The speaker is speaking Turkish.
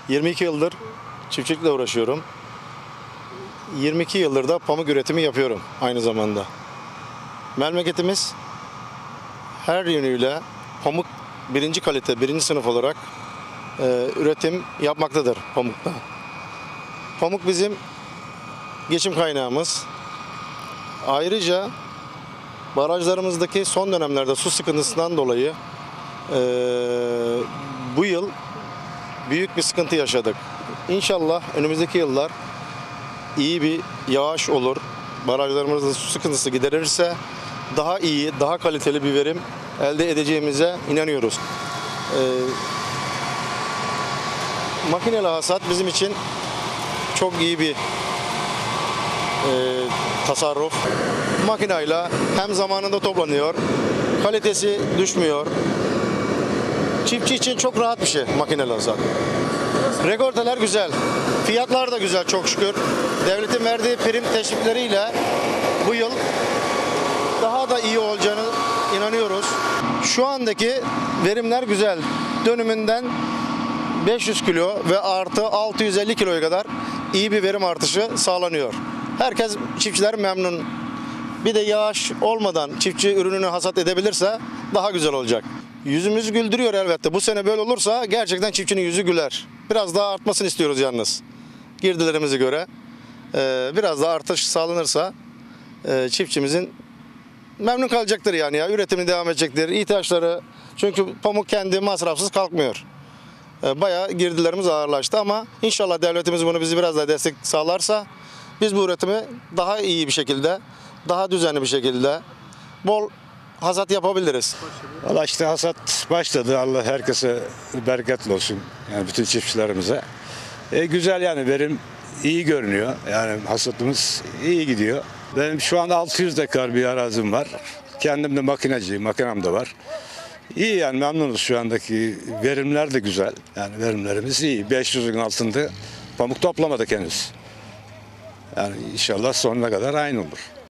22 yıldır çiftçilikle uğraşıyorum. 22 yıldır da pamuk üretimi yapıyorum aynı zamanda. Memleketimiz her yönüyle pamuk birinci kalite, birinci sınıf olarak üretim yapmaktadır pamukta. Pamuk bizim geçim kaynağımız. Ayrıca barajlarımızdaki son dönemlerde su sıkıntısından dolayı bu yıl büyük bir sıkıntı yaşadık. İnşallah önümüzdeki yıllar iyi bir yağış olur. Barajlarımızda su sıkıntısı giderilirse daha iyi, daha kaliteli bir verim elde edeceğimize inanıyoruz. Makineli hasat bizim için çok iyi bir tasarruf. Makinayla hem zamanında toplanıyor, kalitesi düşmüyor. Çiftçi için çok rahat bir şey makineli hasat. Rekorteler güzel, fiyatlar da güzel çok şükür. Devletin verdiği prim teşvikleriyle bu yıl daha da iyi olacağını inanıyoruz. Şu andaki verimler güzel. Dönümünden 500 kilo ve artı 650 kiloya kadar iyi bir verim artışı sağlanıyor. Herkes, çiftçiler memnun. Bir de yağış olmadan çiftçi ürününü hasat edebilirse daha güzel olacak. Yüzümüz güldürüyor elbette. Bu sene böyle olursa gerçekten çiftçinin yüzü güler. Biraz daha artmasını istiyoruz yalnız. Girdilerimize göre biraz daha artış sağlanırsa çiftçimizin memnun kalacaktır yani ya. Üretimi devam edecektir. İhtiyaçları, çünkü pamuk kendi masrafsız kalkmıyor. Bayağı girdilerimiz ağırlaştı ama inşallah devletimiz bunu bizi biraz daha destek sağlarsa biz bu üretimi daha iyi bir şekilde, daha düzenli bir şekilde bol hasat yapabiliriz. Valla işte hasat başladı. Allah herkese bereketli olsun. Yani bütün çiftçilerimize. Güzel yani verim iyi görünüyor. Yani hasatımız iyi gidiyor. Benim şu anda 600 dekar bir arazim var. Kendim de makineciyim. Makinem de var. İyi yani memnunuz şu andaki verimler de güzel. Yani verimlerimiz iyi. 500'ün altında pamuk toplamadık henüz. Yani inşallah sonuna kadar aynı olur.